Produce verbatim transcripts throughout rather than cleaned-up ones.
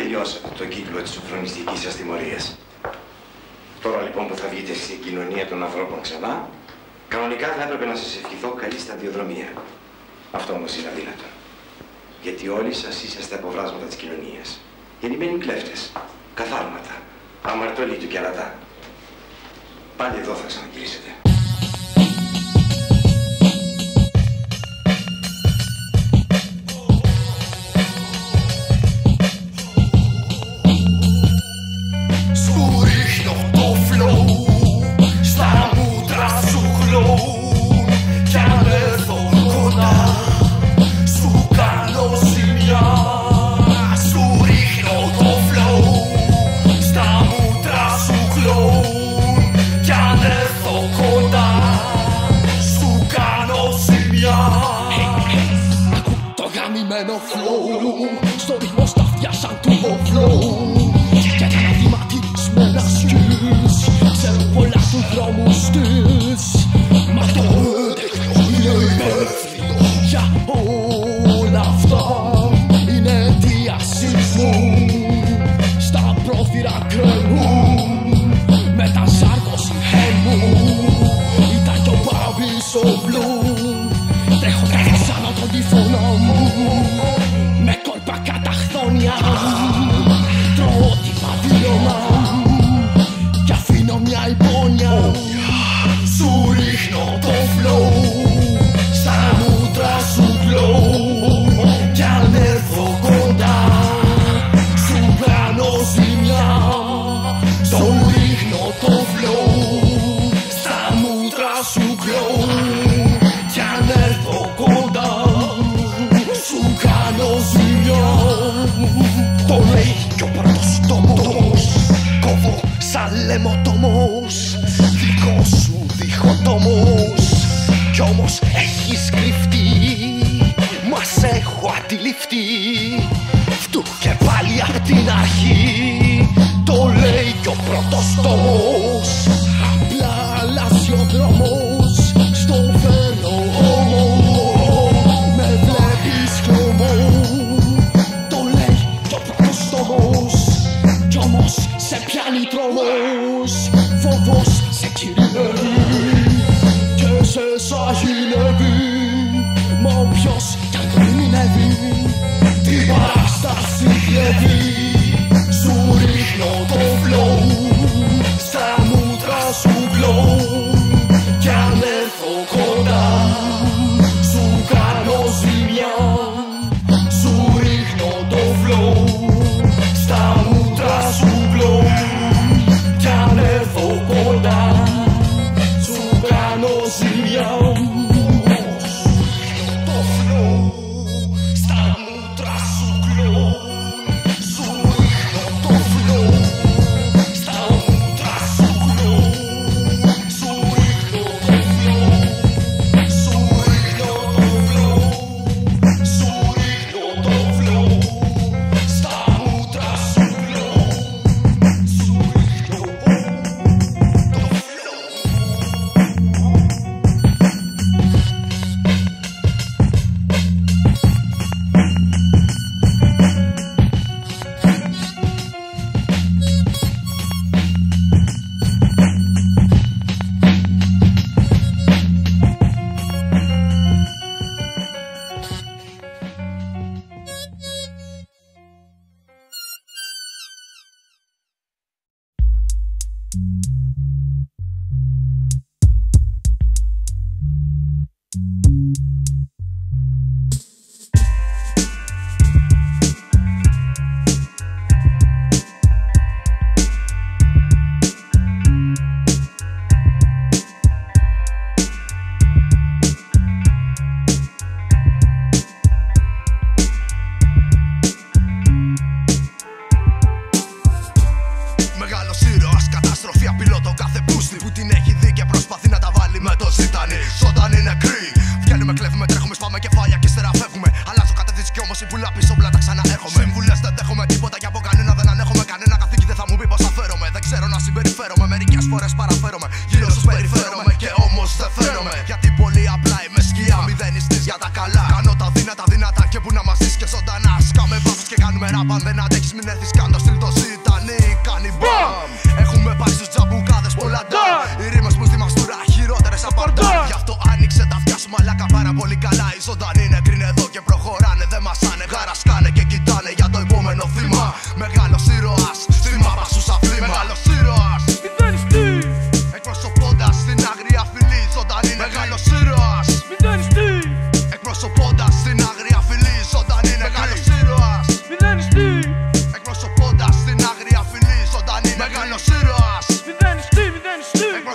τελειώσατε το κύκλο της σοφρονιστικής σας τιμωρίας. Τώρα λοιπόν που θα βγείτε στην κοινωνία των ανθρώπων ξανά, κανονικά θα έπρεπε να σας ευχηθώ καλή σταδιοδρομία. Αυτό όμως είναι αδύνατο. Γιατί όλοι σας είσαστε αποβράσματα της κοινωνίας. Γεννημένοι κλέφτες, καθάρματα, αμαρτωλοί του και αλατά. Πάλι εδώ θα ξαναγυρίσετε. Στο ρυθμό στα αυτιά σαν του flow. Και τα αναδυματίες με λασκείς ξέρουν πολλά του δρόμους της. Μα το έντεχνο είναι υπεύθυνο για όλα αυτά. Είναι αιτίασισμού στα πρόθυρα κρέμουν. Μετασάρκωση χέμου ήταν κι ο Μπάμπης ο Βλουμ. Τρέχω καθαρσάνω τον τυφώνα μου με κόλπα καταχθόνια. Τρώω τη παδίλωμα κι αφήνω μια υπόνοια. Σου ρίχνω το flow στα μούτρα σου glow. Κι αν έρθω κοντά σου κάνω ζημιά. Σου ρίχνω το flow στα μούτρα σου glow. Κι αν έρθω κοντά σου κάνω ζημιά. Το λέει κι ο πρώτος τόμος. Κόβω σαν λαιμοτόμος. Δικό σου διχοτόμος. Κι όμως έχεις κρυφτεί. Μας έχω αντιληφθεί. Φτού και πάλι απ' την αρχή. Το λέει κι ο πρώτος τόμος. Απλά αλλάζει ο δρόμος. Στο φέρνω όμο. Με βλέπεις χλωμό. Το λέει κι ο πρώτος τόμος. Κι όμως σε πιάνει τρόμος. Φόβος σε κυρινεύει και σε σαγηνεύει. Μα όποιος κι αν το ερμηνεύει την παράσταση βλέπει. Σου ρίχνω το flow στα μούτρα σου glow. Κι αν έρθω κοντά σου κάνω ζημιά. Σου ρίχνω το flow στα μούτρα σου glow. Κι αν έρθω κοντά σου κάνω ζημιά. Το flow στα μούτρα σου glow. Σου ρίχνω το flow στα μούτρα σου glow. Σου ρίχνω το flow. Σου ρίχνω το flow. Σου ρίχνω το flow στα μούτρα σου glow. Σου ρίχνω το flow. Κάνω τα δυνατά και που να μας δεις και ζωντανά. Σκάμε βάθος και κάνουμε ράπ. Αν δεν αντέχεις μην έρθεις κάτω.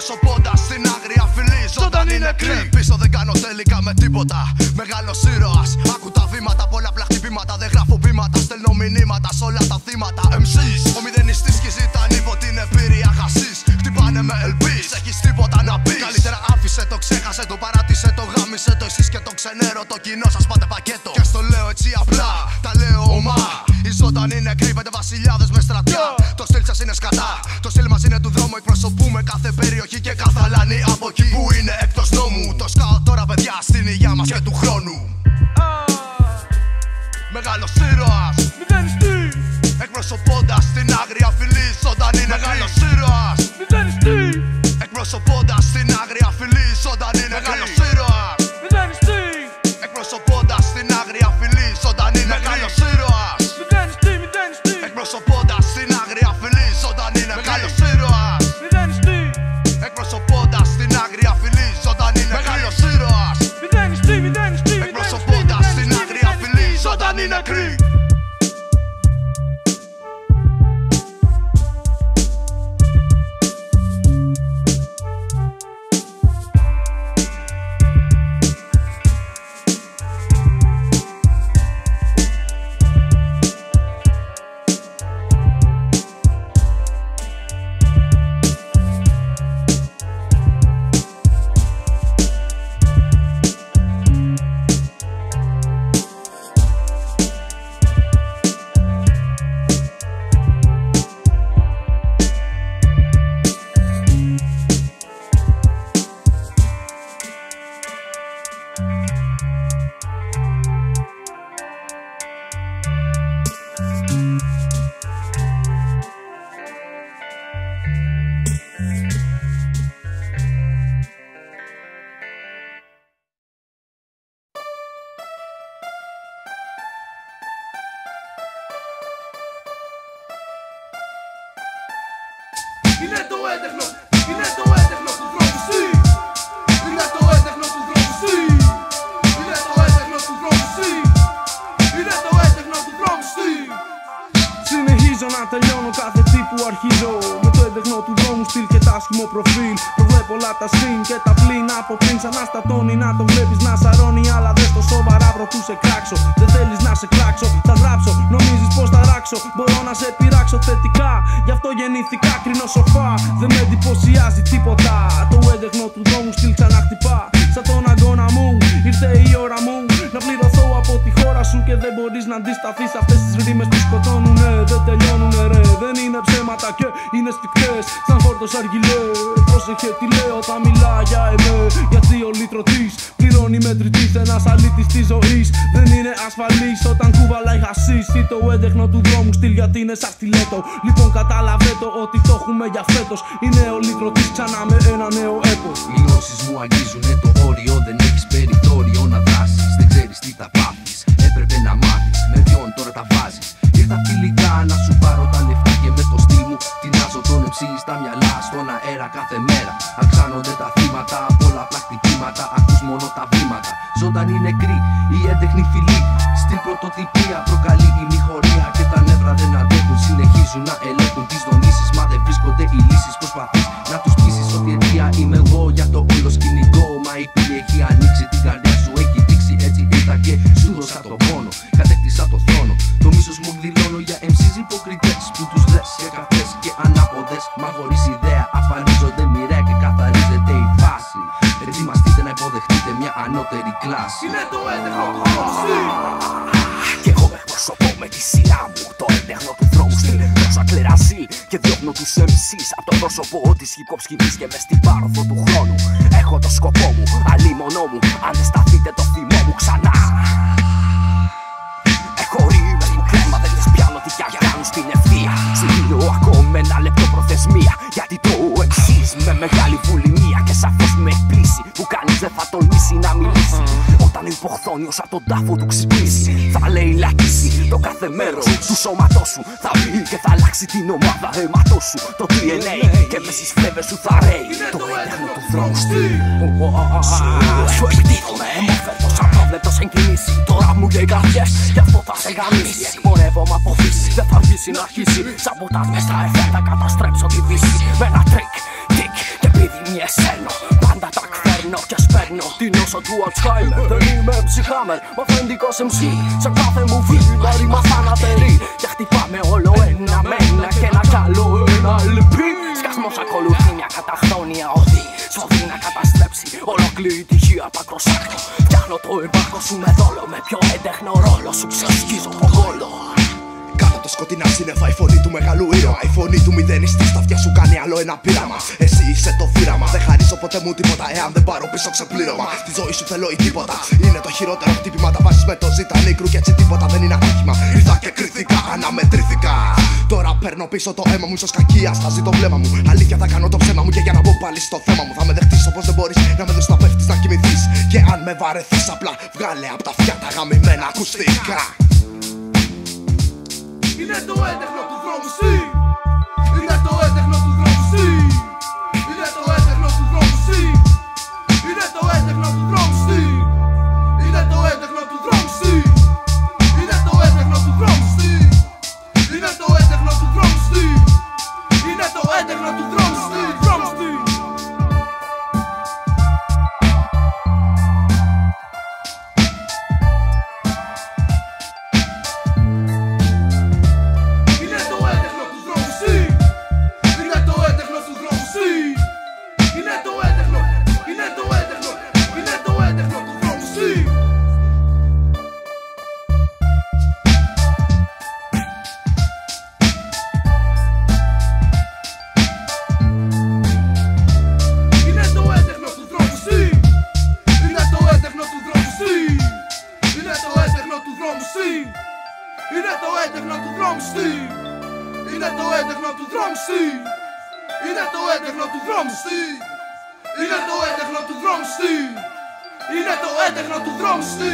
Εκπροσωπώντας την άγρια φυλή, ζωντανή νεκρή. Πίσω δεν κάνω τελικά με τίποτα. Μεγάλος ήρωας, άκου τα βήματα. Πολλαπλά χτυπήματα, δεν γράφω πείματα. Στέλνω μηνύματα σ' όλα τα θύματα. εμ σις, ο μηδενιστής σκίζει τα νύβο την εμπειρία χασίς. Χτυπάνε με ελπίς, έχεις τίποτα να πεις. Καλύτερα άφησε το, ξέχασε το, παράτησε το, γάμισε το. Εσείς και το ξενέρο, το κοινό σας πάτε πακέτο. Και στο λέω έτσι απλά, τα λέω ομά. Οι ζωντανοί νεκροί, πέντε βασιλιάδες με στρατιά. Το στυλ σας είναι σκατά, το στυλ μας είναι του δρόμου. Εκπροσωπούμε κάθε περιοχή και κάθε αλάνη από εκεί που είναι εκτός νόμου. Το σκάω τώρα παιδιά στην υγειά μας και του χρόνου. Μεγάλος ήρωας, μηδενιστής, εκπροσωπώντας την άγρια φυλή, ζωντανή νεκρή. Μεγάλος ήρωας, μηδενιστής, εκπροσωπώντας την άγρια φυλή, ζωντανή νεκρή. Μεγάλος ήρωας, μηδενιστής, εκπροσωπώντας την άγρια φυλή, ζωντανή νεκρή. Μεγάλος ήρωας, μηδενιστής, μηδενιστής, εκπροσωπώντας την άγρια φυλή, ζωντανή νεκρή. Μεγάλος ήρωας, μηδενιστής, εκπροσωπώντας την άγρια φυλή, ζωντανή νεκρή. Μεγάλος ήρωας, μηδενιστής, μηδενιστής, εκπροσωπώντας την άγρια φυλή, ζωντανή νεκρή. Είναι το έντεχνο, είναι το έντεχνο του δρόμου σου. Είναι το έντεχνο του δρόμου σου. Είναι το έντεχνο του δρόμου σου. Είναι το έντεχνο του δρόμου σου. Συνεχίζω να τελειώνω κάθε τι που αρχίζω. Με το έντεχνο του δρόμου στυλ και τα άσχημο προφίλ. Προβλέπω όλα τα συν και τα πλήν από πριν. Σαν να στατώνει να το βλέπεις να σαρώνει. Αλλά δες το σοβαρά πρωτού σε κράξω. Δεν θέλεις να σε κράξω, θα γράψω. Νομίζεις πως θα ράξω, μπορώ να σε πειράξω θετικά. Γι' αυτό γεννήθηκα κρίνω σοφά. Δεν με εντυπωσιάζει τίποτα. Το έντεχνο του δρόμου στυλ ξαναχτυπά. Σαν τον αγώνα μου, ήρθε η ώρα μου να πληρωθώ από τη χώρα σου. Και δεν μπορείς να αντισταθείς αυτές τις ρήμες που σκοτώνουνε. Δεν τελειώνουνε ρε, δεν είναι ψέματα και είναι σφιχτές. Σαν χόρτος αργυλέ, πρόσεχε τι λέω, θα μιλά για εμέ. Γιατί ο λύτρωτης πληρώνει μετρητής, ένας αλήτης της ζωής. Δεν είναι ασφαλής όταν κουβαλάει χασίς. Ή το έντεχνο του δρόμου στυλ γιατί είναι σαν στιλέτο. Λοιπόν καταλαβαίνω ότι το έχουμε για φέτος. Είναι ο λύτρωτης ξανά με ένα νέο έπος. Οι νόσεις μου αγγίζουνε το όριο, δεν έχεις περιθώριο να δράσεις. Δεν ξέρεις τι θα πάθεις, έπρεπε να μάθεις. Με ποιον τώρα τα βάζεις. Ήρθα φιλικά να σου πάρω τα λεφτά και με το στυλ μου τεινάζω τον εμψή στα μυαλά στον αέρα κάθε μέρα. Αυξάνονται τα θύματα, πολλαπλά χτυπήματα, ακούς μόνο τα βήματα. Ζωντανή νεκρή, η έντεχνη φυλή. Στην πρωτοτυπία προκαλεί η μηχωρία και τα νεύρα δεν αντέχουν. Συνεχίζουν να ελέγχουν τις δονήσεις, μα δεν βρίσκονται οι λύσεις. Προσπαθείς να τους πείσεις ότι αιτία είμαι εγώ για το όλο σκηνικό. Μα η πύλη έχει ανοίξει, την καρδιά σου έχει δείξει. Έτσι ήρθα και σου δώσα τον πόνο. Κατέκτησα το θρόνο. Το μίσος μου εκδηλώνω για εμ σις υποκριτές που τους λες και καφές και ανάποδες. Μα χωρίς ιδέα αφανίζονται μοιραία και καθαρίζεται η φάση. Ετοιμαστείτε να υποδεχτείτε μια ανώτερη κλάση. Είναι το έντεχνο του δρόμου σου. Κι εγώ με εκπροσωπώ με τη σειρά μου. Το έντεχνο του δρόμου στυλ Ρώσα κλεραζίλ. Και διώχνω τους εμ σις από το πρόσωπο της hip-hop σκηνής και μες στην πάροδο του χρόνου. Έχω το σκοπό μου, αλίμονό μου. Αν δεν σταθείτε το θυμό μου ξανά. Έχω ρήμες μου κλέμα, δεν τις πιάνω τι κι αν κάνουν στην ευθεία. Σου δίνω ακόμα ένα λεπτό προθεσμία. Γιατί το εμ σις με μεγάλη βουλημία και σαφώς με εκπλήσει. Που κανείς δεν θα τολμήσει να μιλήσει. Όταν ο υποχθόνιος από τον τάφο του ξυπνήσει, θα λέει λακίσει το κάθε μέρος του σώματός σου. Θα βγει και θα αλλάξει την ομάδα αίματός σου. Το ντι εν έι και μες στις φλέβες σου θα ρέει το έντεχνο του δρόμου στυλ. Σου εκτίθομαι αιμόφερτος, απρόβλεπτος εν κινήσει. Τώρα μου λέει καρδιές, γι' αυτό θα σε γαμίσει. Εκπορεύομαι από φύση, δεν θα αργήσει να αρχίσει. Σαμποτάζ μες στα εφέ, θα καταστρέψω τη δύση. Με ένα τρίκ, τικ και επειδή μια του Alzheimer. Δεν είμαι ψυχάμερ, μα αφεντικός εμ σι. Σε κάθε μου βήμα ρήμα θανατερή. Και χτυπάμε όλο ένα με ένα και ένα καλό ένα ελ πι. Σκασμός ακολουθεί μια καταχθόνια οδή. Σφοδρή να καταστρέψει ολόκληρη τη γη απ' άκρος άκρο. Φτιάχνω το εμπάρκο σου με δόλο. Με πιο έντεχνο ρόλο σου ξεσκίζω τον κόλλο. Κάτω από το σκοτεινά σύννεφα η φωνή του μεγάλου ήρωα. Η φωνή του μηδενιστή στα αυτιά σου κάνει άλλο ένα πείραμα. Εσύ είσαι το θύραμα. Δεν χαρίζω ποτέ μου τίποτα εάν δεν πάρω πίσω ξεπλήρωμα. Τη ζωή σου θέλω ή τίποτα. Είναι το χειρότερο χτύπημα. Τα βάζεις με το ζήτα νίκρου και έτσι τίποτα δεν είναι ατύχημα. Ήρθα και κρίθηκα, αναμετρήθηκα. Τώρα παίρνω πίσω το αίμα μου, ίσως κακία στάζει το βλέμμα μου. Αλήθεια θα κάνω το ψέμα μου και για να μπω πάλι στο θέμα μου. Θα με δεχτείς όπως δεν μπορείς να με δεις να πέφτεις να κοιμηθείς. Και αν με βαρεθείς απλά βγάλε απ' τα αυτιά τα γαμημένα ακουστικά. Είναι το έντεχνο του δρόμου σι. Είναι το έντεχνο του δρόμου σι. Είναι το έντεχνο του δρόμου σι. Είναι το έντεχνο του δρόμου σι. Είναι το έντεχνο του δρόμου σι. Είναι το έντεχνο του δρόμου σι. Είναι το έντεχνο του δρόμου σι. Είναι το έντεχνο του δρόμου σι. Είναι το έντεχνο του δρόμου σι. Είναι το έντεχνο του δρόμου σι. Είναι το έντεχνο του δρόμου σι. Είναι το έντεχνο του δρόμου σι. Είναι το έντεχνο του δρόμου σι.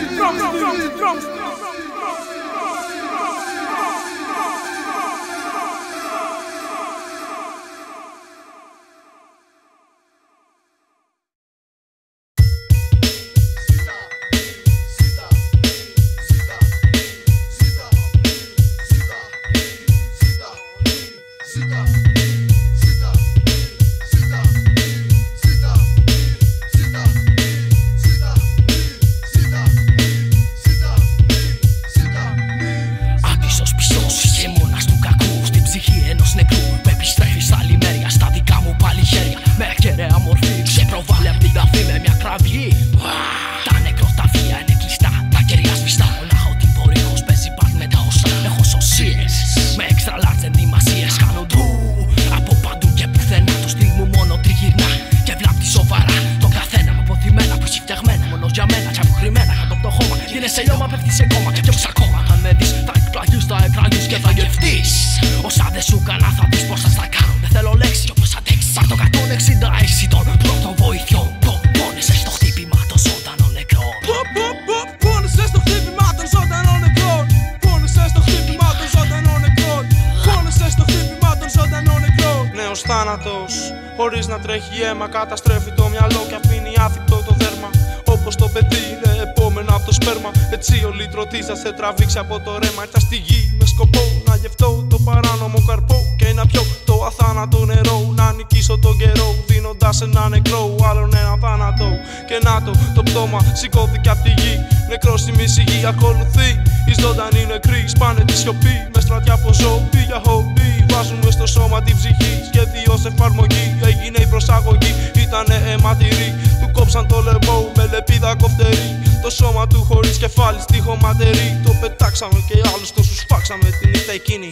Χωρίς να τρέχει αίμα, καταστρέφει το μυαλό και αφήνει άθικτο το δέρμα. Όπως το παιδί είναι επόμενο από το σπέρμα. Έτσι ο λύτρωτής θα σε τραβήξει από το ρέμα. Ήρθα στη γη με σκοπό να γευτώ το παράνομο καρπό και να πιω το αθάνατο νερό. Να νικήσω τον καιρό δίνοντας ένα νεκρό, άλλον ένα θάνατο. Και να το, το πτώμα σηκώθηκε απ' τη γη. Νεκρός η μισή γη ακολουθεί. Οι ζωντανοί νεκροί σπάνε τη σιωπή. Με στρατιά από ζώπη για χομπί. Βάζουμε στο σώμα την ψυχή. Σχέδιο σε εφαρμογή. Έγινε η προσαγωγή. Ήτανε αιματηρή. Του κόψαν το λαιμό με λεπίδα κοφτερή. Το σώμα του χωρίς κεφάλι στη χωματερή. Το πετάξαμε και άλλους τόσους φάξαμε την νύχτα εκείνη.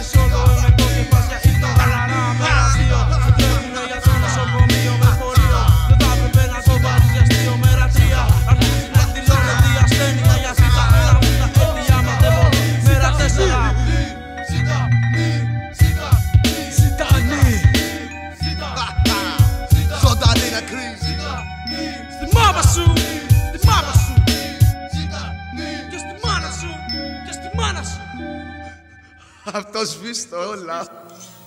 Μέρα ένα, δεν αισθάνεσαι καλά, κάνεις όλο είναι το και πας για ύπνο χαλαρά. Μέρα δύο, σε τρέχουνε για το νοσοκομείο με φορείο. Αυτό σβήστο όλα.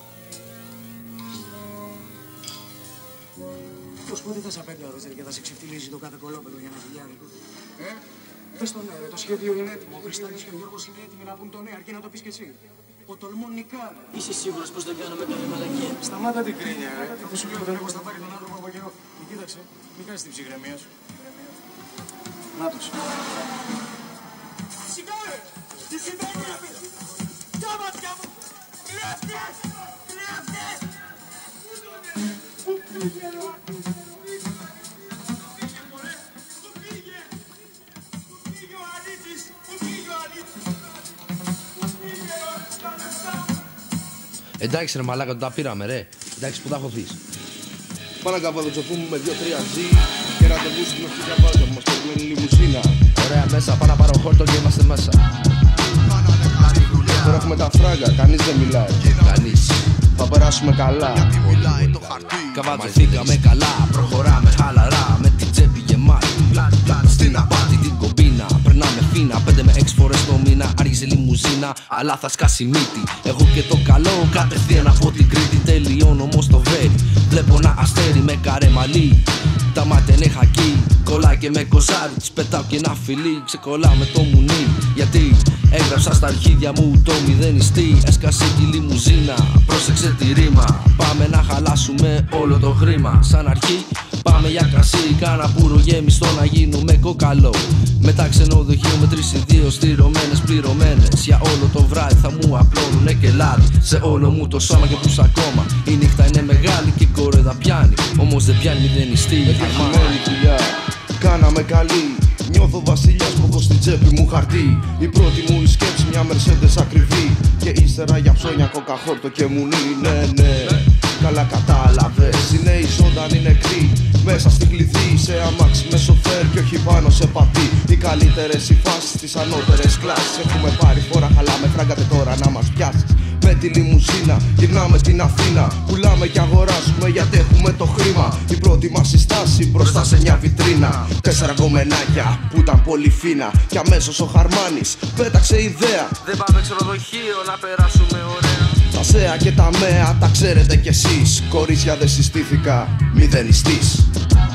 Πώς πότε θα σε απέντε ο Ρότζερ και θα σε ξεφτυλίζει το κάθε κολόπεδο για να δουλειάρει. Ε, πες το ναι, ρε, το σχέδιο είναι έτοιμο. Ο Χριστάκης και ο Γιώργος είναι έτοιμοι να πούν το ναι, αρκεί να το πεις και εσύ. Ο τολμών νικάρει. Είσαι σίγουρος πως δεν κάνουμε καλή μαλακία? Σταμάτα την κρίνια, ρε. Αυτό σου λέω, τον έχω στα πάρει τον άνθρωπο από καιρό. Και κοίταξε, μην κάνεις την ψυχραιμία σου. Νάτος. Σιγάρε! Τι συμβαίνει, ρε φίλε! Κι άματια μου! Κλέφτες! Κλέφτες! Πού πήγε, ρε! Πού πήγε! Πού πήγε ο Αλήτης! Πού πήγε ο Αλήτης! Πού πήγε, ρε! Τα λεφτά μου! Εντάξει ρε μαλάκα, τα πήραμε ρε. Εντάξει που τα έχω δεις. Πάμε να καβαδοτσοπούμε με δύο-τρία ζή και ραντεβού στην οχτήκια βάζα που μας περιμένει λιμουζίνα. Ωραία μέσα, πάω να πάρω χόρτο και είμαστε μέσα. Τώρα έχουμε τα φράγκα, κανείς δεν μιλάει. Κανείς. Θα περάσουμε καλά. Γιατί μιλάει το χαρτί. Καβατζηθήκαμε καλά, προχωράμε χαλαρά. Με την τσέπη γεμάτη, στην απάτη την κομπίνα. Περνάμε φίνα, πέντε με έξι φορές το μήνα. Άργησε λιμουζίνα, αλλά θα σκάσει μύτη. Έχω και το καλό, κατευθείαν από την Κρήτη. Τελειώνω όμως το βέρι. Βλέπω ένα αστέρι με καρέ μαλλί. Τα μάτια είναι χακί, κολλά και με κοζάρι. Της πετάω και ένα φιλί, ξεκολλάω με το μουνί. Γιατί έγραψα στα αρχίδια μου το μηδενιστή. Έσκασε τη λιμουζίνα, πρόσεξε τη ρήμα. Πάμε να χαλάσουμε όλο το χρήμα. Σαν αρχή πάμε για κρασί, κάνα πουρο γέμιστο να γίνουμε κοκαλό. Μετά ξενοδοχείο με τρεις ή δύο στηρωμένες πληρωμένες. Για όλο το βράδυ θα μου απλώνουνε και λάδι. Σε όλο μου το σώμα και πούς ακόμα. Η νύχτα είναι μεγάλη και η κορέδα πιάνει. Όμως δεν πιάνει μηδενιστή. Επιτυχημένη δουλειά, κάναμε καλή. Νιώθω βασιλιάς που έχω στην τσέπη μου χαρτί. Η πρώτη μου η σκέψη μια Mercedes ακριβή. Και ύστερα για ψώνια κοκαχόρτο και μουνί. Ναι, ναι, καλά κατάλαβες. Οι νέοι ζωντανοί νεκροί. Μέσα στην κλειδί σε αμάξι με σοφέρ και όχι πάνω σε πατή. Οι καλύτερες οι φάσεις στις ανώτερες κλάσεις. Έχουμε πάρει φορά, χαλάμε, φράγκατε τώρα να μας πιάσεις. Με τη λιμουζίνα γυρνάμε την Αθήνα. Πουλάμε και αγοράζουμε γιατί έχουμε το χρήμα. Η πρώτη μας συστάση μπροστά σε μια βιτρίνα. Τέσσερα κομμενάκια που ήταν πολύ φίνα. Και αμέσως ο Χαρμάνης πέταξε ιδέα. Δεν πάμε ξενοδοχείο να περάσουμε ωραία. Τα ΣΕΑ και τα ΜΕΑ τα ξέρετε κι εσείς. Κορίτσια δεν συστήθηκα, μηδενιστής.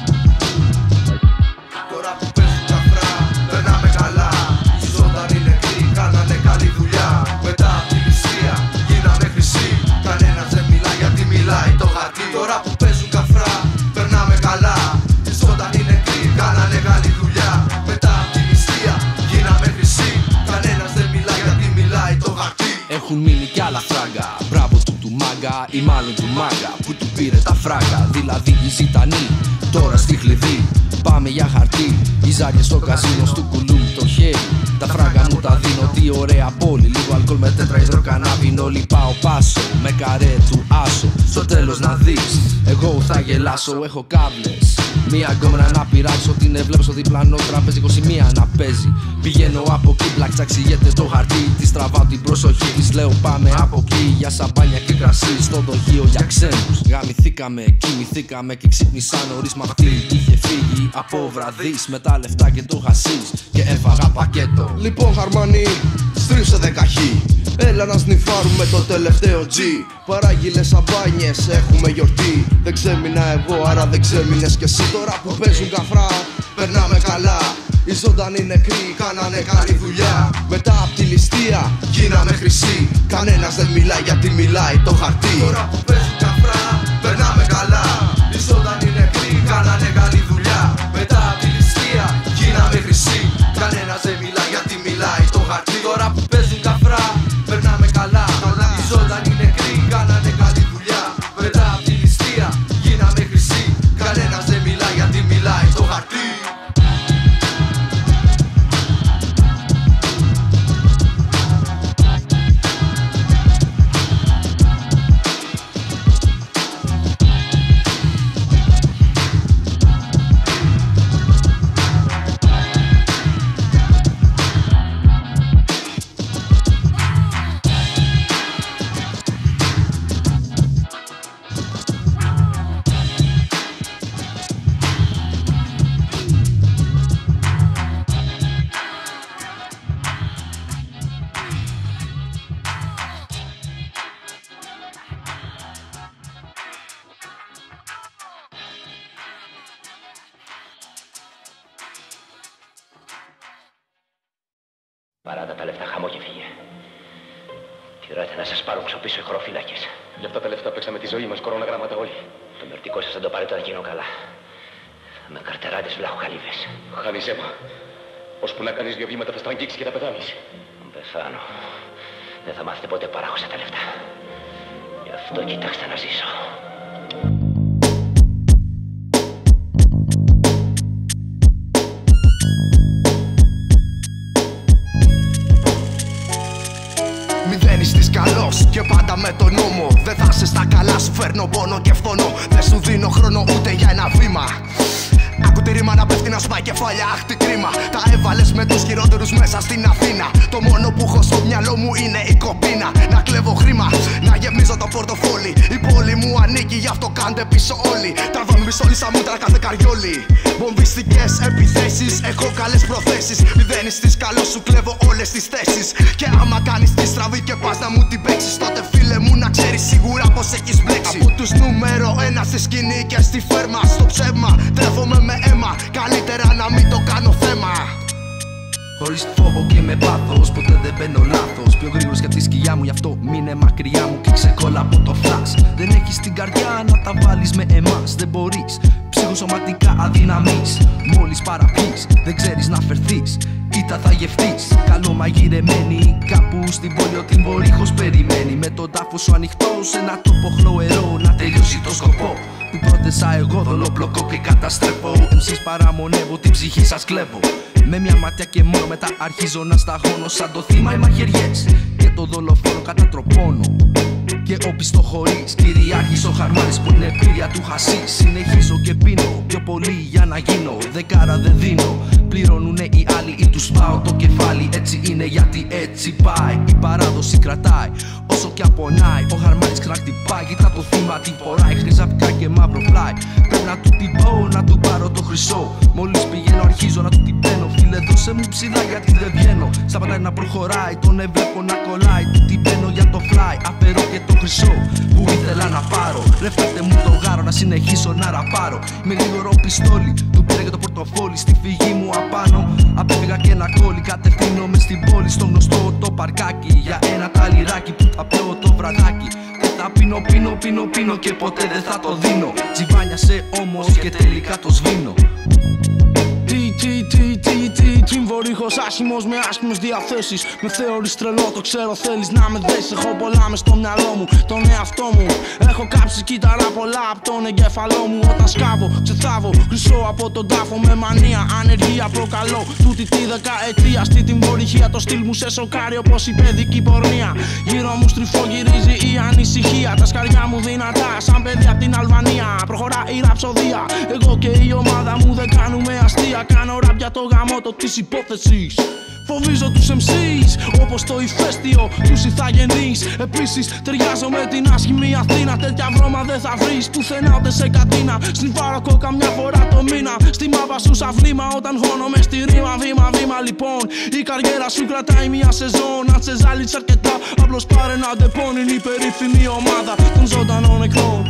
Τώρα που παίζουν τα φρά, περνάμε καλά. Οι ζωντανοί νεκροί κάνανε καλή δουλειά. Μετά απ' τη ληστεία γίναμε χρυσοί. Κανένας δεν μιλάει γιατί μιλάει το γατί. Τώρα που παίζουν καφρά, περνάμε καλά. Οι ζωντανοί νεκροί κάνανε καλή δουλειά. Μετά απ' τη ληστεία γίναμε χρυσοί. Κανένας δεν μιλάει γιατί μιλάει το γατί. Έχουν μείνει κι άλλα φράγκα. Μπράβο του του μάγκα ή μάλλον του μάγκα που του πήρε τα φράγκα. Δηλαδή η ζητανή τώρα στη χλειδί. Πάμε για χαρτί. Οι ζάρια στο καζίνο του κουλού το χέρι. Τα φράγκα μου τα δίνω, τι ωραία πόλη. Λίγο αλκοόλ με τέτρα υδροκανάβινο. Λιπάω πάσο με καρέ του άσο. Στο τέλος να δεις, εγώ θα γελάσω. Έχω κάβλες, μία γκόμενα να πειράξω. Την έβλεπω στο διπλανό τραπέζι, είκοσι μία να παίζει. Πηγαίνω από εκεί, πλάξα ξηγέται το χαρτί. Της τραβάω την προσοχή, της λέω πάμε από εκεί. Για σαμπάνια και κρασί, στο δοχείο για ξένους. Γαμηθήκαμε, κοιμηθήκαμε και ξύπνησα νωρίς. Μ' αυτή είχε φύγει από βραδείς. Με τα λεφτά και το χασίς και έφαγα πακέτο. Λοιπόν Χαρμάνι, στρίψε δεκαχή. Έλα να σνιφάρουμε το τελευταίο G. Παράγγειλες σαμπάνιες, έχουμε γιορτή. Δεν ξέμεινα εγώ, άρα δεν ξέμεινες κι εσύ. Τώρα που παίζουν καφρά, περνάμε καλά. Οι ζωντανοί νεκροί κάνανε καλή δουλειά. Μετά απ' τη ληστεία γίναμε χρυσοί. Κανένας δεν μιλάει γιατί μιλάει το χαρτί. Τώρα που παίζουν καφρά, περνάμε καλά. Οι ζωντανοί νεκροί κάνανε καλή δουλειά. Μετά απ' τη ληστεία γίναμε χρυσοί. Κανένας δεν μιλάει γιατί μιλάει το χαρτί. Τώρα που παίζουν καφρά, περνάμε καλά. Οι ζωντανοί νεκροί κάνανε καλή δουλειά. Μετά απ' τη ληστεία γίναμε χρυσοί. Κανένας δεν μιλάει γιατί μιλάει το χαρτί. Παράτα τα λεφτά, χαμό και φύγε. Τυράτε να σας πάρουν ξοπίσω οι χωροφύλακες. Για αυτά τα λεφτά παίξαμε τη ζωή μας, κοροναγράμματα όλοι. Το μερτικό σας δεν το πάρετε να γίνω καλά. Θα με καρτεράτες βλαχοχαλίβες. Χάνεις αίμα. Ώσπου να κάνεις δύο βήματα θα στραγγίξεις και θα πεθάνεις. Αν πεθάνω, δεν θα μάθετε ποτέ παράγωσα τα λεφτά. Γι' αυτό κοιτάξτε να ζήσω. Μηδέν istείς καλός και πάντα με τον νόμο. Δεν θα είσαι στα καλά, σου φέρνω πόνο και φθονώ. Δεν σου δίνω χρόνο ούτε για ένα βήμα. Άκου τη ρήμα να πέφτει να σπάει κεφάλια, αχ τι κρίμα. Τα έβαλες με τους χειρότερους μέσα στην Αθήνα. Το μόνο που έχω στο μυαλό μου είναι η κομπίνα. Να κλέβω χρήμα, να γεμίζω το πορτοφόλι. Η πόλη μου ανήκει, γι' αυτό κάντε πίσω όλοι. Τραβάμε μισόλοι σαν μούτρα κάθε καριόλι. Βομβιστικές επιθέσεις, έχω καλές προθέσεις. Μηδέν istείς καλός, σου κλέβω όλες τις θέσεις. Και άμα κάνεις τη στραβή και πας να μου την παίξεις, τότε φίλε μου να ξέρεις σίγουρα πως έχεις μπλέξει. Από τους νούμερο ένα στη σκηνή και στη φέρμα. Στο ψέμα τρέφομαι με αίμα, καλύτερα να μην το κάνω θέμα. Χωρίς φόβο και με πάθος, ποτέ δεν μπαίνω λάθος. Πιο γρήγορος και απ' τη σκιά μου, γι' αυτό μείνε μακριά μου και ξεκόλλα από το φλας. Δεν έχεις την καρδιά να τα βάλεις με εμάς. Δεν μπορείς, ψυχοσωματικά αδυναμείς. Μόλις παραποιείς, δεν ξέρεις να φερθείς. Ήτα θα γευτείς, καλό μαγειρεμένη. Κάπου στην πόλη ο τυμβορύχος περιμένει. Με τον τάφο σου ανοιχτό, σε ένα τόπο χλωερό. Να τελειώσει το σκοπό που πρότεσα εγώ, δολοπλοκό και καταστρέφω. Εμείς παραμονεύω, την ψυχή σας κλέβω. Με μια ματιά και μόνο μετά αρχίζω να σταγώνω. Σαν το θύμα οι μαχαιριές και το δολοφόνο κατατροπώνω. Και όπιστο χωρίς, κυριάρχης ο χαρμάρης που είναι πύρια του χασί. Συνεχίζω και πίνω, πιο πολύ για να γίνω. Δεκάρα δεν δίνω, πληρώνουνε οι άλλοι ή τους πάω το κεφάλι. Έτσι είναι γιατί έτσι πάει, η παράδοση κρατάει. Όσο κι απονάει, ο χαρμάρης ξαναχτυπάει. Κοίτα το θύμα τι φοράει, χρυσαφικά και μαύρο φλάι. Πρέπει να του την πω, να του πάρω το χρυσό. Μόλις πηγαίνω αρχίζω να του την παίρνω. Φίλε δώσε μου ψηλά γιατί δεν βγαίνω. Σταματάει να προχωράει, τον έβλεπω να κολλάει. Του την παίρνω για το fly, αφαιρώ και το χρυσό που ήθελα να πάρω. Ρε φέρτε μου το γάρο να συνεχίσω να ραπάρω. Με γρήγορο πιστόλι, του πήρα και το πορτοφόλι. Στη φυγή μου απάνω, απέφυγα και ένα κόλλι. Κατευθύνομαι στην πόλη, στο γνωστό το παρκάκι. Για ένα ταλιράκι που θα πιω το βραδάκι. Και θα πίνω, πίνω, πίνω, πίνω και ποτέ δεν θα το δίνω. Τσιβάνιασε όμως και τελικά το σβήνω. Τι, τι, τι, τι, τι, τυμβορύχος άσχημος με άσχημες διαθέσεις. Με θεωρείς τρελό, το ξέρω θέλεις να με δέσεις. Έχω πολλά μες στο μυαλό μου, τον εαυτό μου. Έχω κάψει κύτταρα πολλά από τον εγκέφαλό μου. Όταν σκάβω, ξεθάβω, χρυσό από τον τάφο. Με μανία, ανεργία προκαλώ. Τούτη τη δεκαετία στη τυμβορυχία. Το στυλ μου σε σοκάρει όπως η παιδική πορνεία. Γύρω μου στριφογυρίζει η ανησυχία. Τα σκαριά μου δυνατά σαν παιδιά από την Αλβανία. Προχωρά η ραψοδία, εγώ και η ομάδα μου δεν κάνουμε αστεία. Κάνω ραπ για το γαμότο της υπόθεσης. Φοβίζω τους εμ σις όπως το ηφαίστειο τους ηθαγενείς. Επίσης ταιριάζω με την άσχημη Αθήνα. Τέτοια βρώμα δεν θα βρεις πουθενά ούτε σε κατίνα. Σνιφάρω κόκα μια φορά το μήνα. Στη μάπα σου σαν βλήμα όταν χώνομαι στη ρήμα. Βήμα βήμα λοιπόν η καριέρα σου κρατάει μια σεζόν. Αν σε ζάλεις αρκετά απλώς πάρε να ντεπών. Είναι η περίφημη ομάδα των ζωντανών νεκρών.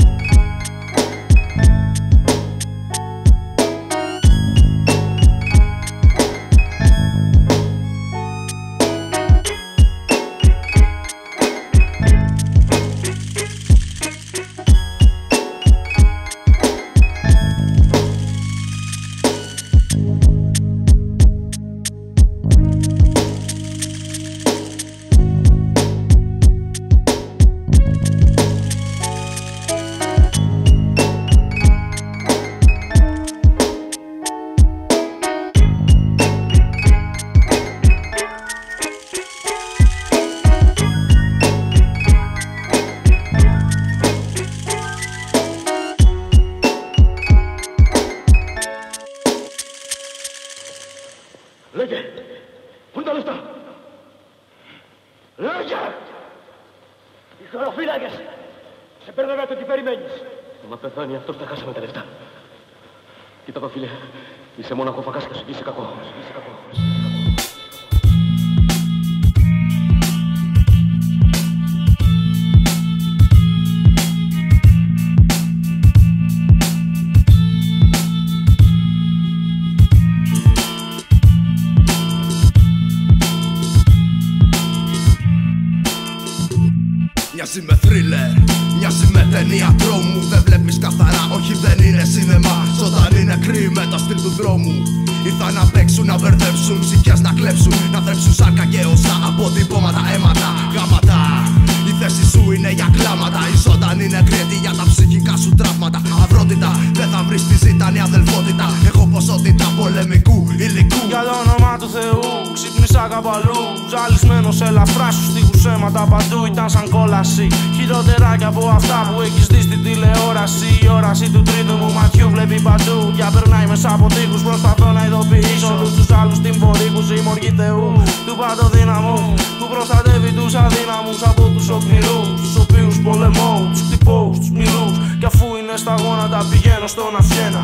Λέγε! Πού είναι τα λεφτά! Λέγε! Οι χωροφύλακες! Σε παίρνω το τι περιμένεις! Μα πεθάνει αυτός, τα χάσαμε τα λεφτά. Κοίτα το φίλε, είσαι μόναχο φακάς και σου είσαι κακό. Είσαι κακό. μοιάζει με θρίλερ, μοιάζει με ταινία τρόμου. Δεν βλέπεις καθαρά, όχι δεν είναι σινεμά. Ζωντανή νεκροί με τα στυλ του δρόμου. Ήρθαν να παίξουν, να μπερδέψουν, ψυχές να κλέψουν, να θρέψουν σάρκα και όσα αποτυπώματα, αίματα, γάματα. Η θέση σου είναι για κλάματα. Η ζωντανή νεκρή για τα ψυχικά σου τραύματα. Αυρότητα, δεν θα βρεις τη ζήτανη αδελφότητα. Έχω ποσότητα πολεμικού υλικού. Για το όνομα του Θεού, ξύπνησα κάπου αλλού. Ζαλισμένος ελαφρά στους στίχους αίματα παντού. Ήταν σαν κόλαση, χειρότερα κι από αυτά που έχεις δει στην τηλεόραση. Η όραση του τρίτου μου ματιού βλέπει παντού. Για περνάει μέσα από τείχους, προσπαθώ να ειδοποιήσω όλους τους άλλους τυμπορίκους. Η μοργή Θεού, του παντοδύναμου, που προστατεύει τους αδύναμους από τους οκνηρούς, τους οποίους πολεμώ, τους χτυπώ, τους μιλούς. Κι αφού είναι στα γόνατα πηγαίνω στον αυσιένα.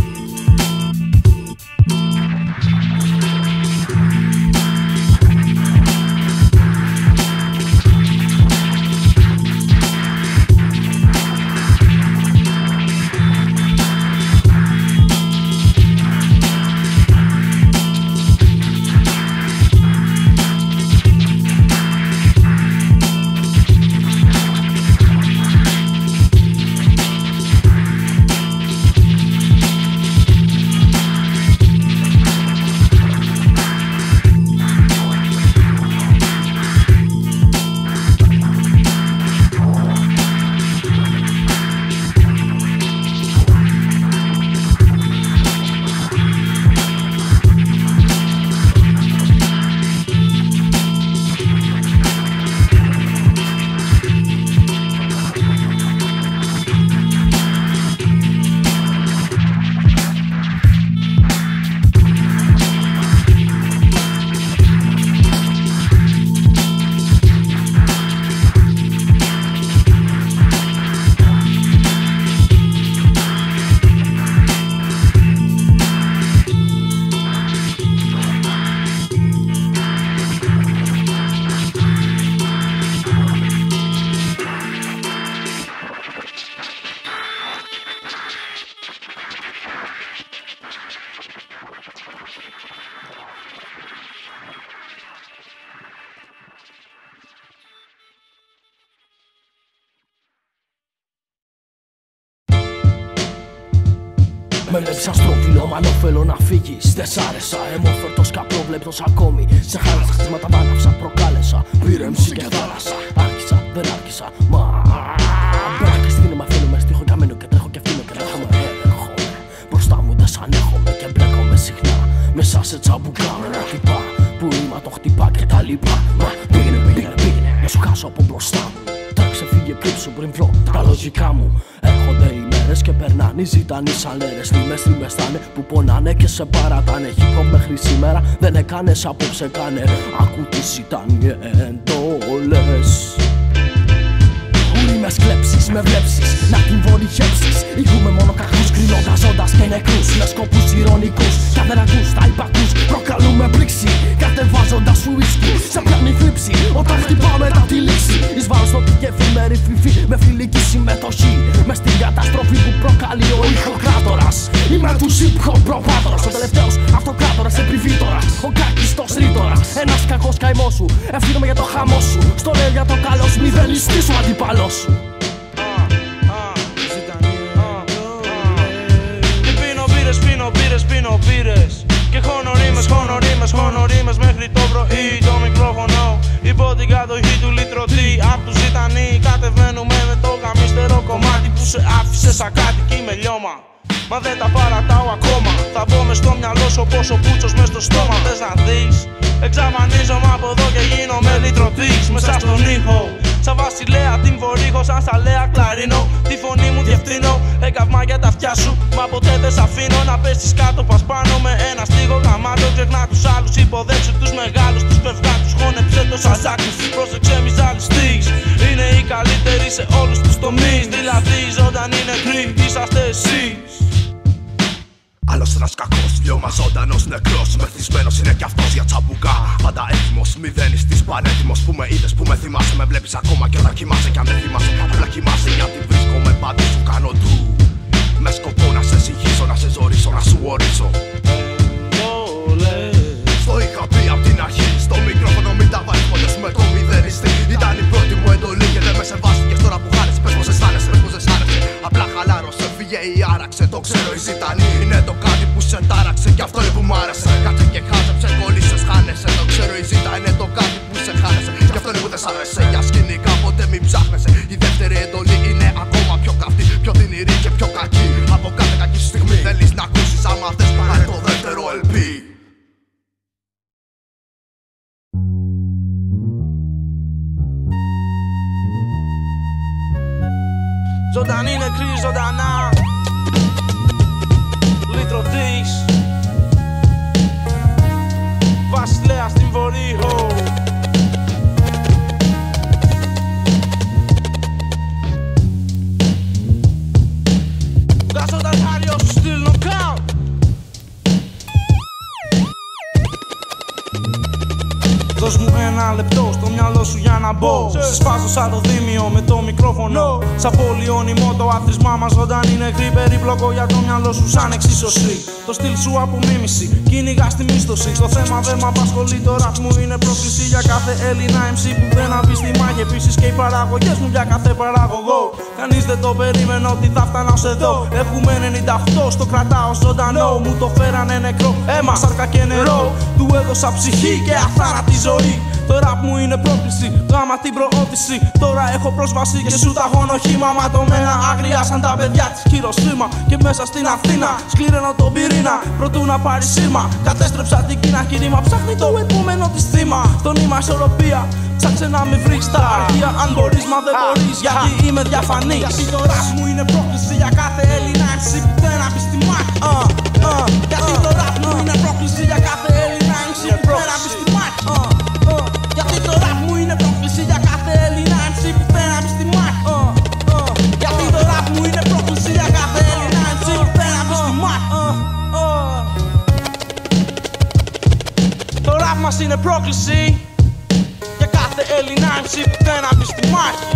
Με βλέπεις αστρόφυλλο, μάλλον θέλω να φύγεις. Δεν σ' άρεσα, αιμόφερτος και απρόβλεπτος ακόμη. Σε χάλασα, χτίσματα βάναυσα, προκάλεσα. Πήρεμψη και θάλασσα, άρχισα, δεν άρχισα. Μα μπαίνα και στείνομαι, αφήνω με στίχο καμένο και τρέχω και αφήνω και τρέχομαι. Έρχομαι, μπροστά μου δεν σ' ανέχομαι και μπλέκομαι συχνά. Μέσα σε τσαμπουκά με ένα τυπά που είμαι το χτυπά και τα λοιπά. Μα πήγαινε, πήγαινε, πήγαινε, να σου χάσω από μπροστά μου. Τρέξε, φύγε, κρύψου πριν βρω τα λογικά μου. Έρχονται οι μέρες και περνάνε οι ζητανοί σαν λέρες. Στιγμές, στιγμές θα'ναι που πονάνε και σε παρατάνε. Hip-hop μέχρι σήμερα δεν έκανες, απόψε κάνε. Ακού τις ζητανοί εντόλες. Ουρι με σκλέψεις, με βλέψεις, να την βορυχέψεις. Ηγούμε μόνο κακούς, κρίνοντας ζώντας και νεκρούς. Με σκοπούς ηρωνικούς, κάθε ακούς, τα υπακούς. Προκαλούμε πλήξη, κατεβάζοντας σου ίσκι. Σε πιάνει θλίψη, όταν χτυπάμε τα τη λήξη. Εις βάρος στο κεφί με ρηφιφί, με φιλική συμμετοχή. Μες στην καταστροφή που προκαλεί ο ηχοκράτορας. Είμαι του hip-hop προβάτορας, ο τελευταίος αυτοκράτορας επιβίτορας. Ο κάκιστος ρήτορας, ένας κακός καημός σου. Ευθύνομαι για το χαμό σου, στο λέω για το καλό σου. Μη δεν ληστείς ο αντίπαλός σου. Και πίνω μπύρες, πίνω μπύρες, πίνω μπύρες. Και χώνω ρήμες, χώνω ρήμες, χώνω ρήμες μέχρι το πρωί. Το μικρόφωνο υπό την κατοχή του λυτρωτή. Απ' του ζητανοί κατεβαίνουμε με το γαμίστερο κομμάτι που σε άφησε σαν κάτι κι είμαι λιώμα. Μα δεν τα παρατάω ακόμα. Θα μπω μες στο μυαλό σου όπως ο πούτσος μες στο στόμα. Θες να δεις, εξαφανίζομαι από εδώ και γίνομαι λυτρωτής μέσα στον ήχο. Σαν βασιλέα την βορύχω, σαν σαλέα κλαρίνο. Τη φωνή μου διευθύνω, έκαυμα για τα αυτιά σου. Μα ποτέ δεν σ' αφήνω να πέσεις κάτω, πας πάνω με ένα στίγο γαμάτο. Ξεχνά τους άλλους, υποδέξου τους μεγάλους, τους φευγάτους, χώνεψε το σαζάκι. Πρόσεξε μη ζαλιστείς, είναι οι καλύτεροι σε όλους τους τομείς. Δηλαδή ζωντανοί νεκροί, είσαστε εσείς. Άλλος ένας κακός, βιώμα ζωντανός νεκρός. Μεθυσμένος είναι κι αυτός για τσαμπουκά. Πάντα έτοιμος, μηδενιστής πανέτοιμος. Που με είδες, που με θυμάσαι, με βλέπεις ακόμα κι όταν κοιμάσαι. Κι αν δεν θυμάσαι, απλά κοιμάσαι γιατί βρίσκομαι παντού σου κάνω του. Με σκοπό να σε συγχύσω, να σε ζωρίσω, να σου ορίσω. Στο είχα πει απ' την αρχή, στο μικρόφωνο μην τα βάλεις ποτέ σου με το μηδενιστή. Ήταν η πρώτη μου εντολή και δεν με σεβάστη. Ζωντανή νεκρή, ζωντανά. Λυτρωτής Βασιλέας στην Βορύχο. Βγάζω τα χάρια σου στυλ νοκάουτ. Δώσ' μου ένα λεπτό στο μυαλό σου για να μπω. Σε σπάζω σαν το δίμιο με το μικρόφωνο. Σαν πολυώνυμο το άθροισμά μας ζωντανή νεκρή. Περίπλοκο για το μυαλό σου σαν εξίσωση. Το στυλ σου απομίμηση, κυνηγά στη μίσθωση. Στο θέμα δεν μ' απασχολεί, το ραπ μου είναι πρόκληση για κάθε Έλληνα εμ σι που δεν απεί στη μάχη. Επίσης και οι παραγωγές μου για κάθε παραγωγό. Κανείς δεν το περίμενε ότι θα φτάνω ως εδώ. Έχουμε ενενήντα οκτώ, στο κρατάω ζωντανό. Μου το φέρανε νεκρό, αίμα, σάρκα και νερό. Του έδωσα ψυχή και αθάνατη ζωή. Το ραπ μου είναι πρόκληση, γάμα την προώθηση. Τώρα έχω πρόσβαση και σου ταγώνω χήμα. Ματωμένα άγρια σαν τα παιδιά της Χειροσύμα. Και μέσα στην Αθήνα σκληραίνω τον πυρήνα. Προτού να πάρει σήμα, κατέστρεψα την Κίνα. Κήρυμα ψάχνει το επόμενο της θύμα. Στο νήμα ισορροπία, ψάξε να με βρεις στα αρχεία. Αν μπορείς μα δεν μπορείς, γιατί είμαι διαφανής. Γιατί το ραπ μου είναι πρόκληση για κάθε Έλληνα εμ σι που δεν απεί στη μάχη. Γιατί το ραπ μου είναι πρόκληση για κάθε Έλληνα εμ σι που δεν απεί στη μάχη. Γιατί το ραπ μου είναι πρόκληση για κάθε Έλληνα εμ σι που δεν απεί στη μάχη. Γιατί το ραπ μου είναι πρόκληση για κάθε Έλληνα εμ σι που δεν απεί στη μάχη. Το ραπ μας είναι πρόκληση για κάθε Έλληνα εμ σι που δεν απεί στη μάχη.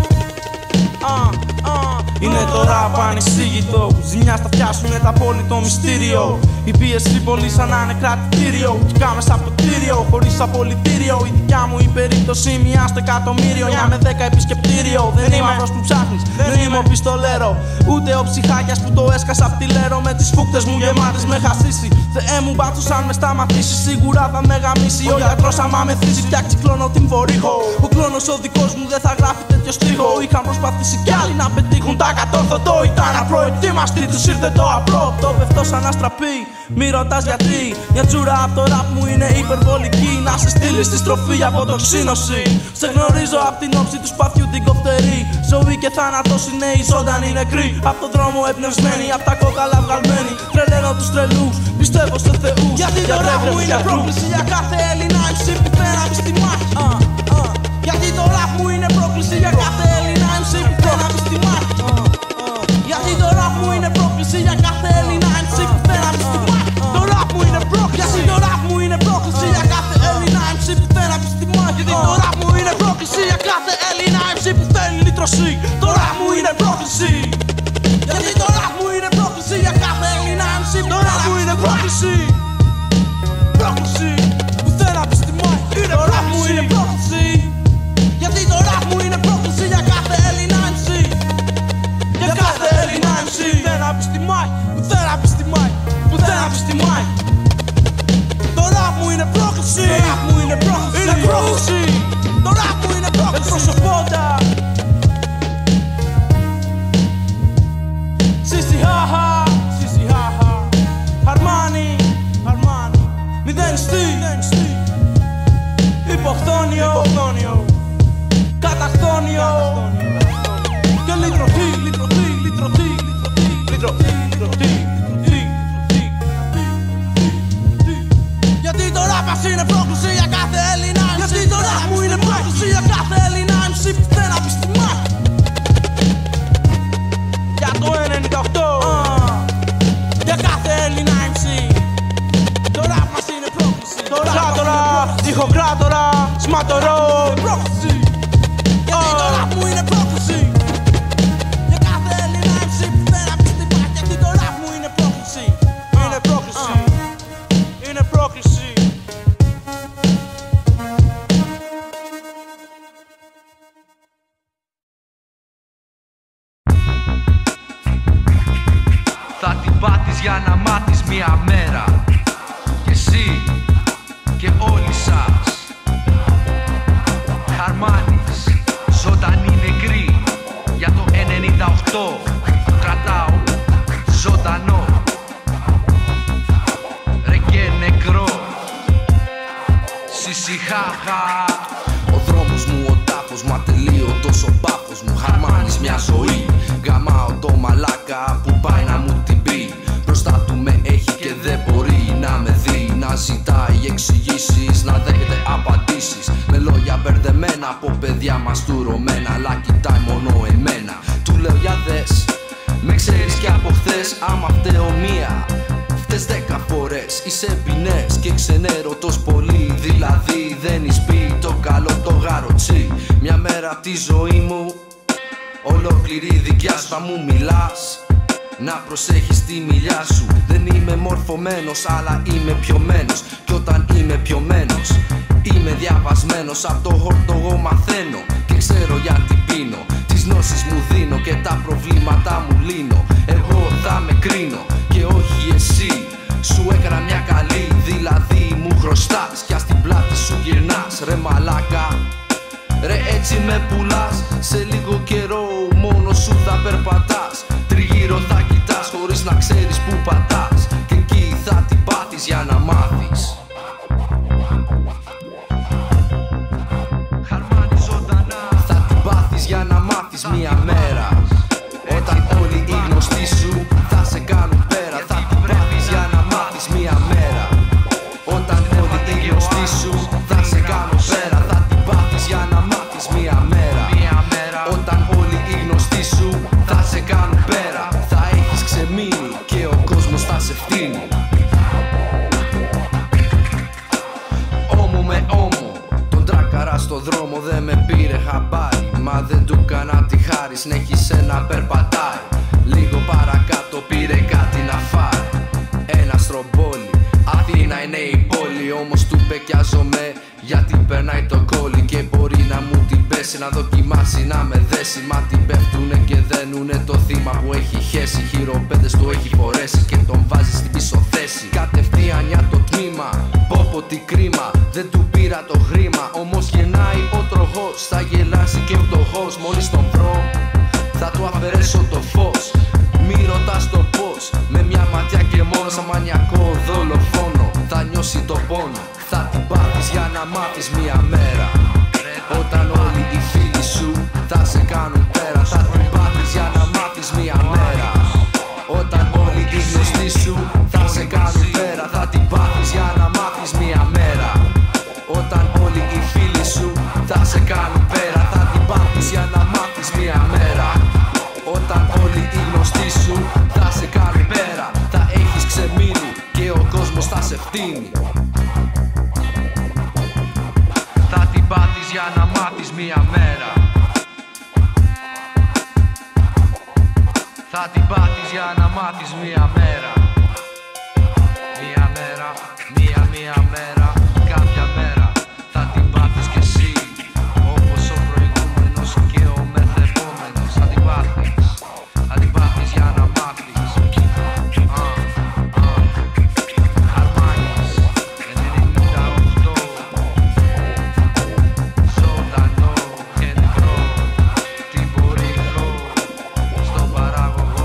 Είναι το ραπ ανεξήγητο. Ζημιά στα αυτιά σου είναι τα απόλυτο μυστήριο. Η πίεση πολύ σαν να είναι κρατητήριο. Κικά μέσα από το κτίριο, χωρίς απολυτήριο. Η δικιά μου η περίπτωση μια στο εκατομμύριο. Μια με δέκα επισκεπτήριο. Δεν είμαι αυτός που ψάχνεις, δεν είμαι ο πιστολέρο. Ούτε ο ψυχάκιας που το έσκασα απ' τη λέρο. Με τις φούκτες μου γεμάτες με χασίσει. Θεέ μου μπάτσος αν με σταματήσει. Σίγουρα θα με γαμίσει. Ο γιατρός άμα με θύσει φτιάξει κλώνω την Βορύχο. Ο κλώνος ο δικός μου δεν θα γράφει τέτοιο στίχο. Είχαν προσπαθήσει κι άλλοι να πετύχουν τα κατόρθωτο. Ήταν απροετοίμαστοι, τους ήρθε το απλό. Το πεφτώ σαν αστραπή, μη ρωτάς γιατί. Μια τσούρα απ' το ραπ μου είναι υπερβολική. Να σε στείλει στη στροφή από το ξύνωση. Σε γνωρίζω απ' την όψη του σπαθιού την κοφτερή. Ζωή και θάνατος είναι οι ζωντανοί νεκροί. Απ' τον δρόμο εμπνευσμένοι, απ' τα κόκαλα βγαλμένοι. Τρελαίνω τους τρελούς, πιστεύω σε θεούς. Γιατί το ραπ μου είναι πρόκληση για κάθε Έλληνα εμ σι που δεν απεί στη μάχη. Γιατί το ραπ μου είναι πρόκληση για κάθε Έλληνα εμ σι που δεν απεί στη μάχη. Γιατί το ραπ μου είναι πρόκληση για κάθε Έλληνα εμ σι που δεν απεί στη μάχη. Το ραπ μου είναι πρόκληση. Γιατί το ραπ μου είναι πρόκληση για κάθε Έλληνα εμ σι που δεν απεί στη μάχη. Γιατί το ραπ μου είναι πρόκληση για κάθε Έλληνα εμ σι που θέλει λύτρωση. Το ραπ μου είναι πρόκληση. Γιατί το ραπ μου είναι πρόκληση για κάθε Έλληνα εμ σι που δεν απεί στη μάχη. Πρόκληση που δεν απεί στη μάχη. Το ραπ μου είναι πρόκληση. Γιατί το ραπ μου είναι πρόκληση για κάθε Έλληνα εμ σι. Για κάθε Έλληνα εμ σι που δεν απεί στη μάχη. Που δεν απεί στη μάχη. Που δεν απεί στη μάχη. Το ραπ μου είναι πρόκληση. Το ραπ μου είναι πρόκληση. Είναι πρόκληση. Το ραπ μου είναι πρόκληση. Εκπροσωπώντα Σίσι χαχα. Σίσι χαχα. Αρμάνι. Αρμάνι. Μηδέν στή. Υποχθόνιο. Καταχθόνιο. Και λυτρωτή. Λυτρωτή. Λυτρωτή. Λυτρωτή. Λυτρωτή. Γιατί το ραπ μας είναι πρόκληση για κάθε Έλληνα εμ σι. Γιατί το ραπ μου είναι πρόκληση για κάθε Έλληνα εμ σι που δεν απεί στη μάχη. Για το ενενήντα οκτώ για κάθε Έλληνα εμ σι. Το ραπ μας είναι πρόκληση. Κράτορα, ηχοκράτορα, σματορό. Πρόκληση. Γιατί το ραπ μου είναι πρόκληση. Για κάθε Έλληνα εμ σι που δεν απεί στη μάχη. Γιατί το ραπ μου είναι πρόκληση. Είναι πρόκληση. Είναι πρόκληση. Θα την πάτεις για να μάθεις μια μέρα. Και εσύ και όλοι σας. Χαρμάνης, ζωντανή νεκρή. Για το ενενήντα οκτώ κρατάω ζωντανό. Ρε και νεκρό. Σισιχάχα. Ο δρόμος μου, ο τάφος μου, ατελείωτος ο πάθος μου. Χαρμάνης μια ζωή. Γαμάω το μαλάκα που πάει να μου την πει. Μπροστά του με έχει και δεν μπορεί να με δει. Να ζητάει εξηγήσεις, να δέχεται απαντήσεις. Με λόγια μπερδεμένα από παιδιά μαστουρωμένα. Αλλά κοιτάει μόνο εμένα. Του λέω για δες, με ξέρεις κι από χθες. Άμα φταίω μία, φταίς δέκα φορές. Είσαι ποινές και ξενέρωτος πολύ. Δηλαδή δεν εισπεί το καλό το γαροτσί. Μια μέρα απ' τη ζωή μου ολόκληρη δικιά σου θα μου μιλάς. Να προσέχεις τη μιλιά σου. Δεν είμαι μορφωμένος αλλά είμαι πιωμένος. Κι όταν είμαι πιωμένος είμαι διαβασμένος. Απ' το χόρτο εγώ μαθαίνω και ξέρω γιατί πίνω. Τις γνώσεις μου δίνω και τα προβλήματα μου λύνω. Εγώ θα με κρίνω και όχι εσύ. Σου έκανα μια καλή, δηλαδή μου χρωστάς. Κι ας την πλάτη σου γυρνάς, ρε μαλάκα. Ρε έτσι με πουλάς, σε λίγο καιρό μόνος σου θα περπατάς. Τριγύρω θα κοιτάς χωρίς να ξέρεις που πατάς. Και εκεί θα την πάθεις για να μάθεις. Χαρμάνι ζωντανά. Θα την πάθεις για να μάθεις μια μέρα. Όταν όλοι οι γνωστοί σου θα σε κάνουν πέρα. Θα την πάθεις για να μάθεις μια μέρα. Όταν όλοι οι γνωστοί σου θα σε κάνουν πέρα. Θα την πάθεις για να μάθεις μια μέρα. Όταν όλοι οι γνωστοί σου θα σε κάνουν πέρα. Θα έχεις ξεμείνει και ο κόσμος θα σε φτύνει. Όμο με όμο, τον τράκαρα στο δρόμο δεν με πήρε χαμπάρι. Μα δεν του κάνα τη χάρη, συνέχισε να περπατάει. Λίγο παρακάτω πήρε κάτι να φάει. Ένα στρομπόλι, Αθήνα είναι η πόλη. Όμως του πεκιάζομαι γιατί περνάει το κόλλι. Και μπορεί να μου την πέσει, να δοκιμάσει να με δέσει. Μα την πέφτουνε και δένουνε το θύμα που έχει χέσει. Χειροπέδες του έχει φορέσει και τον βάζει στην πίσω θέση. Κατευθείαν για το τμήμα, πω πω τι κρίμα. Δεν του πήρα το χρήμα, όμως γεννάει ο τροχός. Θα γελάσει και ο φτωχός, μόλις τον βρω θα του αφαιρέσω το φως. Μη ρωτάς το πώς, με μια ματιά και μόνο. Σαν μανιακό δολοφόνο θα νιώσει το πόνο. Θα την πάθεις για να μάθεις μια μέρα. Όταν όλοι οι φίλοι σου θα σε κάνουν πέρα. Θα την πάθεις για να μάθεις μια μέρα. Όταν όλοι οι γνωστοί σου θα σε κάνουν πέρα. Θα την πάθεις για να μάθεις μια μέρα. Όταν όλοι οι φίλοι σου θα σε κάνουν πέρα. Θα την πάθεις για να μάθεις μια μέρα. Όταν όλοι οι γνωστοί σου θα σε κάνουν πέρα. Θα έχεις ξεμείνει και ο κόσμος θα σε φτύνει. Θα την πάθεις για να μάθεις μια μέρα. Θα την πάθεις για να μάθεις μια μέρα. Μια μέρα, μια μια μέρα, κάποια μέρα θα την πάθεις κι εσύ. Όπως ο προηγούμενος και ο μεθεπόμενος. Θα την πάθεις, θα την πάθεις για να μάθεις. Χαρμάνις, ενενήντα οκτώ. Ζωντανό και νεκρό. Τι μπορεί χλώ στον παράγωγο.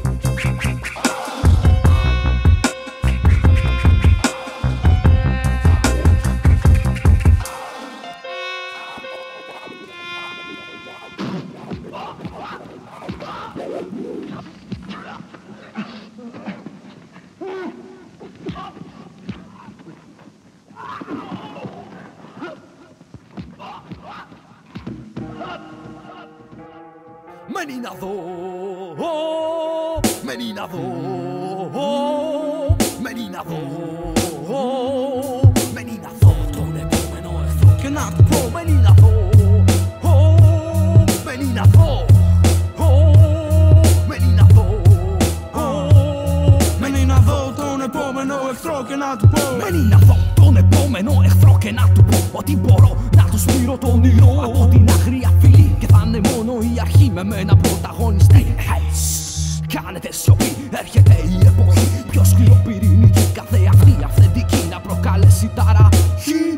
Μένει να δω, μένει να δω, μένει να δω, μένει να δω τον επόμενο εχθρό και να του πω. Μένει να δω, μένει να δω, μένει να δω, μένει να δω τον επόμενο εχθρό και να του πω. Μένει να δω τον επόμενο εχθρό και να του πω ότι μπορώ να του σπείρω τον ήρω από την άγρια φυλή. Και θα είναι μόνο η αρχή με μένα πρωταγωνιστή. Κάνετε σιωπή, έρχεται η εποχή. Πιο σκληροπυρηνική καθεαυτή αυθεντική να προκαλέσει ταραχή.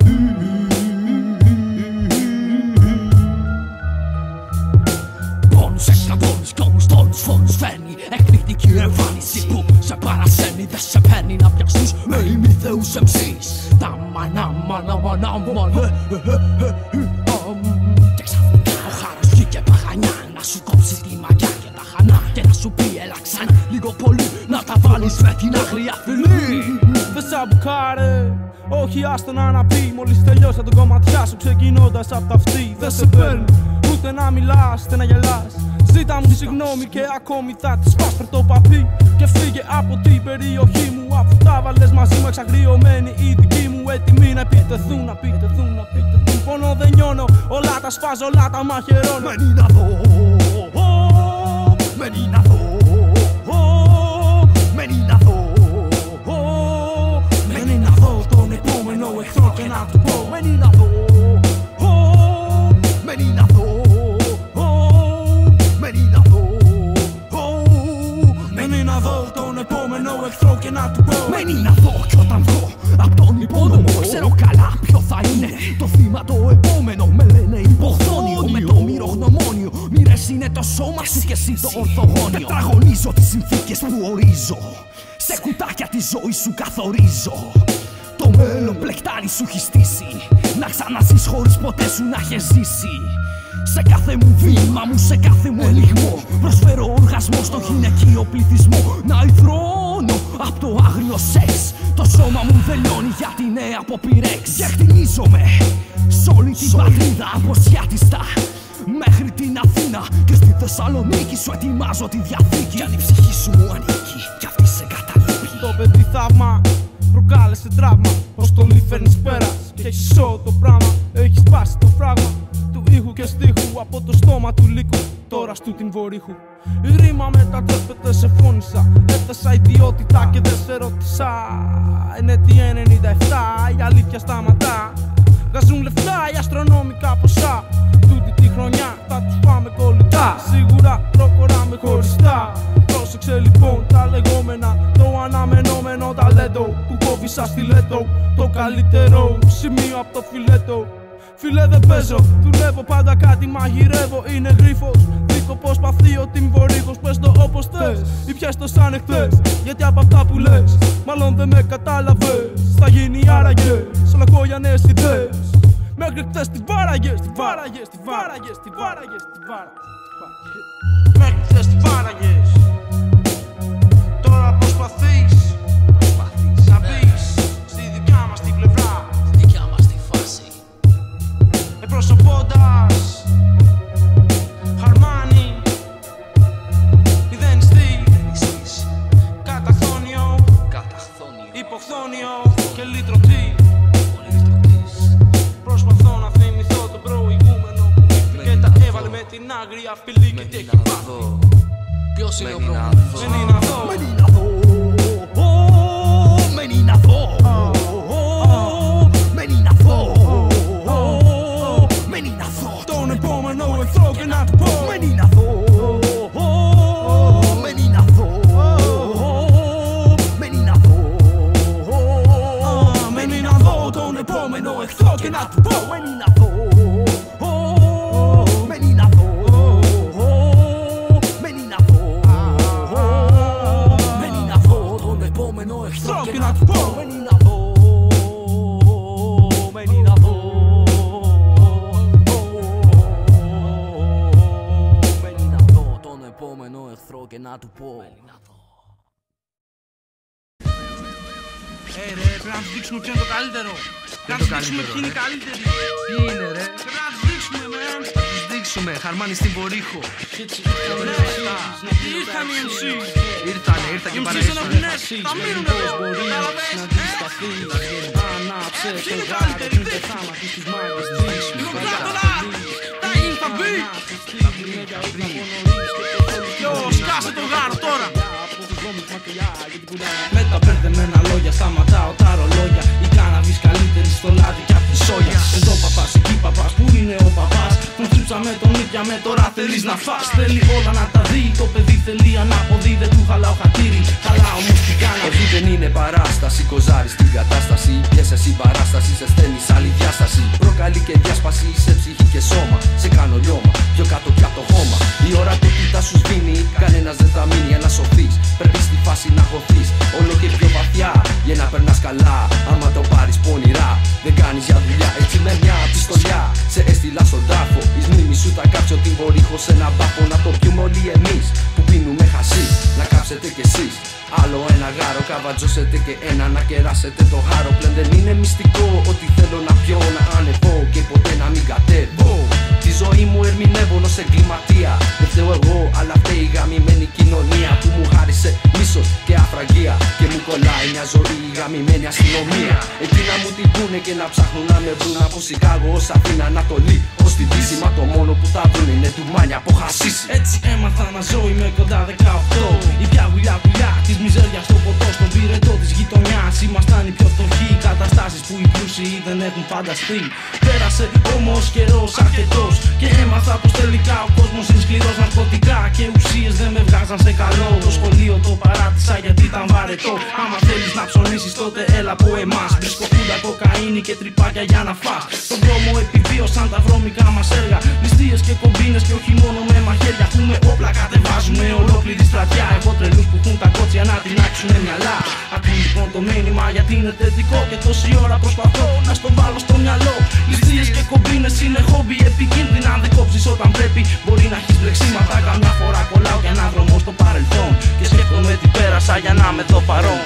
Πόνους εκστρατώνεις κι όμως τόνους φόνους φέρνει. Εκπληκτική εμφάνιση που σε παρασένει. Δεν σε παίρνει να πιαστείς με ημιθεούς εμ σις. Τα μανά μανά μανά μανά. Και ξαφνικά ο χάρος βγήκε παγανιά να σου κόψει τη μαγιά και τα χανά. Μπαίνεις με την άγρια φυλή. Δεν σαν μπουκάρε, όχι άστο να αναπεί. Μόλις τελειώσα τον κομματιά σου ξεκινώντας απ' τα αυτή. Δεν σε παίρνει ούτε να μιλάς, ούτε να γελάς. Ζήτα μου συγγνώμη και ακόμη θα τη σπάς το παπί. Και φύγε από την περιοχή μου, αφού τα βάλες μαζί μου εξαγριωμένοι οι δικοί μου. Έτοιμοι να επιτεθούν, να επιτεθούν, να επιτεθούν. Πόνο δεν νιώνω, όλα τα σφάζω, όλα τα μαχαιρώνω. Μένει να δω, μένει να δω, μένει να δω, μένει να δω τον επόμενο εχθρό και να του πω. Μένει να δω, μένει να δω, μένει να δω, μένει να δω τον επόμενο εχθρό και να του πω. Μένει να δω κι όταν βγω απ' τον υπόδομο ξέρω καλά ποιο θα είναι το θύμα το επόμενο. Με λένε υποχθόνιο με το μυρογνωμόνιο. Μοίρες είναι το σώμα σου και εσύ το ορθογώνιο. Τετραγωνίζω τις συνθήκες που ορίζω. Σε κουτάκια τη ζωή σου καθορίζω. Το μέλλον πλεκτάρι σου έχει στήσει. Να ξαναζείς χωρίς ποτέ σου να έχεις ζήσει. Σε κάθε μου βήμα μου, σε κάθε μου ελιγμό προσφέρω οργασμό στο γυναικείο πληθυσμό. Να υδρώνω απ' το άγριο σεξ. Το σώμα μου βελώνει για τη νέα ποπιρέξ. Και χτινίζομαι σ' όλη την πατρίδα από Σιάτιστα μέχρι την Αθήνα. Και στη Θεσσαλονίκη σου ετοιμάζω τη διαθήκη. Κι αν η ψυχή σου μου ανήκει κι αυτή σε καταλείπει. Το παιδί θαύμα προκάλεσε τραύμα. Ως το λί φέρνεις πέρας και έχεις όλο το πράγμα. Έχεις σπάσει το φράγμα του ήχου και στίχου από το στόμα του λύκου. Τώρα στου την βορύχου. Η ρήμα μετατρέπεται σε φώνησα. Έφτασα ιδιότητα και δεν σε ρώτησα. Είναι τι ενενήντα επτά, η αλήθεια σταματά. Βγάζουν λεφτά οι αστρονομικά ποσά. Τούτη τη χρονιά θα τους πάμε κολλητά. Σίγουρα προχωράμε χωριστά. Πρόσεξε λοιπόν τα λεγόμενα. Το αναμενόμενο ταλέντο που κόβει σαν στιλέτο. Το καλύτερο σημείο από το φιλέτο. Φίλε δεν παίζω, δουλεύω πάντα κάτι μαγειρεύω. Είναι γρίφος, δίκοπος παθείο τιμβορύχος. Πες το όπως θες ή πιες το σαν εχθές. Γιατί από αυτά που λες μάλλον δεν με κατάλαβες. Θα γίνει άραγε σ' όλα κόγιανες ιδέες. Μέχρι χθες τη βάραγες, τη βάραγες, τη βάραγες, τη βάραγες, τη βάραγες. Μέχρι χθες τη βάραγες. Τώρα προσπαθείς, προσπαθείς να μπεις στη δικιά μας την πλευρά. Στη δικιά μας τη φάση. Εκπροσωπώντας Χαρμάνι, μηδενιστή, καταχθόνιο, υποχθόνιο και λυτρωτή. Προσπαθώ να θυμηθώ το προηγούμενο που και τα έβαλε με την άγρια φυλή και τι έχει πάθει. Ποιος είναι ο πρόβλημας? Μένει να δω, μένει να δω, μένει να δω, μένει να δω, μένει να δω τον επόμενο εχθρό και να του πω. Μένει να δω, μένει να δω, μένει να δω, μένει να δω τον επόμενο εχθρό και να του πω. Μένει να δω, μένει να δω, μένει να δω, μένει να δω τον επόμενο εχθρό και να του πω. Μένει να δω, μένει να δω, μένει να δω τον επόμενο εχθρό και να του πω. Ε ρε, πρέπει να τους δείξουμε ποιο είναι το καλύτερο. Πρέπει να τους δείξουμε ποιοι είναι οι καλύτεροι. Ποιοι είναι ρε? Πρέπει να τους δείξουμε, man. Θα τους δείξουμε, Χαρμάνι στην Βορύχο. Ήρθαν οι εμ σι. Ήρθανε, ήρθαν και παραέσουν. Θα μείνουν εδώ, καταλαβαίνεις. Ποιοι είναι οι καλύτεροι, πες. Λίγο πιο τώρα. Τα είναι, θα μπει. Yo, σκάσε το γάρο τώρα. Με τα μπερδεμένα λόγια σταματάω τα ρολόγια. Η κάναβης καλύτερη στο λάδι κι απ' τη σόγια. Εδώ παπάς, εκεί παπάς, πού είναι ο παπάς? Τον στρίψαμε τον ίδιαμε, τώρα θέλεις να φας. Θέλει όλα να τα δει, το παιδί θέλει ανάποδη. Δεν του χαλάω χατήρι, χαλάω όμως την κάνα. Εδώ δεν είναι παράσταση, κοζάρι στην κατάσταση. Πιέσαι συμπαράσταση, σε στέλνει άλλη διάσταση. Προκαλεί και διάσπαση σε ψυχή και σώμα. Σε κάνω λιώμα, πιο κάτω πια το χώμα. Η ορατότητα σου σβήνει, κανένας δεν θα μείνει για να σωθείς. Πρέπει στη φάση να χωθείς, όλο και πιο βαθιά. Για να περνάς καλά, άμα το πάρεις πονηρά. Δεν κάνεις για δουλειά, έτσι με μια πιστολιά. Σε έστειλα στον τάφο, εις μνήμη σου τα κάψω την Βορύχο σε ένα μπάφο. Να το πιούμε όλοι εμείς που πίνουμε χαρτί. χασί, να κάψετε κι εσείς. Άλλο ένα γάρο, καβατζώσετε και ένα να κεράσετε το χάρο. Πλέον δεν είναι μυστικό ότι θέλω να πιω, να ανεβώ και ποτέ να μην κατέβω. Τη ζωή μου ερμηνεύω ως εγκληματία. Δεν φταίω εγώ, αλλά φταίει η γαμημένη κοινωνία που μου χάρισε μίσος και αφραγία. Και μου κολλάει μια ζωή η γαμημένη αστυνομία. Εκεί να μου την πούνε και να ψάχνουν να με βρουν από Σικάγο ως Αθήνα Ανατολή. Ως τη Δύση, μα το μόνο που θα βρουν είναι του μάνια από χασίσι. Έτσι έμαθα να ζω, είμαι κοντά δεκαοκτώ. Η πια γουλιά γουλιά της μιζέρια στο ποτό, στον πυρετό της γειτονιάς. Ήμασταν οι πιο φτωχοί, οι καταστάσεις που οι πλούσιοι δεν έχουν φανταστεί. Πέρασε όμως καιρός αρκετός και έμαθα πως τελικά ο κόσμος είναι σκληρός. Ναρκωτικά και ουσίες δεν με βγάζαν σε καλό. Το σχολείο το παράτησα γιατί ήταν βαρετό. Άμα θέλεις να ψωνίσεις τότε έλα από εμάς. Βρίσκω φούντα, κοκαίνη και τρυπάκια για να φας. Στον δρόμο επιβίωσαν τα βρώμικα μας έργα. Ληστείες και κομπίνες και όχι μόνο με μαχαίρια. Έχουμε όπλα, κατεβάζουμε ολόκληρη στρατιά. Εγώ τρελούς που έχουν τα κότσια να τεινάξουνε μυαλά. Ακού λοιπόν το μήνυμα γιατί είναι θετικό και τόση ώρα προσπαθώ να στο βάλω στο μυαλό. Ληστείες και κομπίνες είναι χόμπι επικίνδυνα. Αν δεν κόψεις όταν πρέπει μπορεί να έχεις μπλεξίματα. Καμιά φορά κολλάω για ένα δρόμο στο παρελθόν και σκέφτομαι τι πέρασα για να είμαι εδώ παρόν.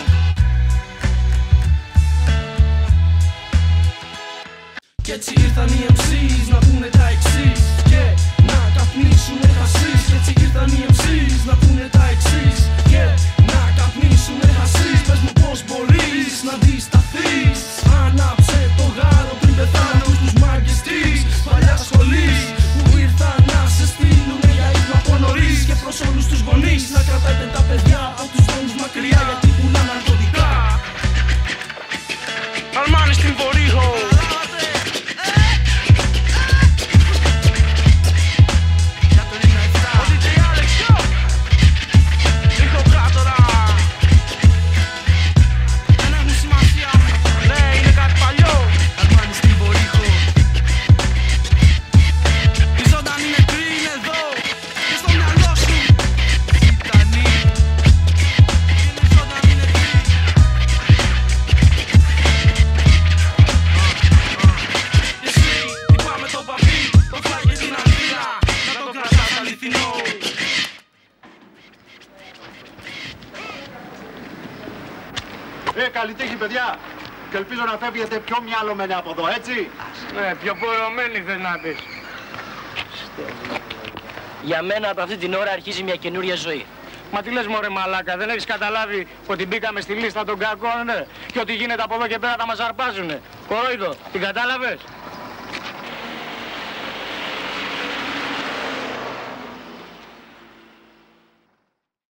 Κι έτσι ήρθαν οι εμ σις να πούνε τα εξής και να καπνίσουνε χασίς. Κι έτσι ήρθαν οι εμ σις να πούνε τα εξής και να καπνίσουνε χασίς. Πες μου πως μπορείς να αντισταθείς. Άναψε το γάρο πριν πεθάνουν τους μάγκες της παλιάς σχολής που ήρθαν να σε στείλουνε για ύπνο από νωρίς. Και προς όλους τους γονείς να κρατάτε τα παιδιά από τους δρόμους μακριά γιατί πουλάνε ναρκωτικά. Αρμάνι στην Βορύχο. Ε, καλή τύχη, παιδιά. Και ελπίζω να φεύγετε πιο μυαλωμένοι από εδώ, έτσι. Ναι, πιο πορωμένοι θες να πεις. Για μένα από αυτή την ώρα αρχίζει μια καινούρια ζωή. Μα τι λες μωρέ μαλάκα, δεν έχεις καταλάβει ότι μπήκαμε στη λίστα των κακών, ναι? Και ότι γίνεται από εδώ και πέρα θα μας αρπάζουνε. Κορόιδο, την κατάλαβες?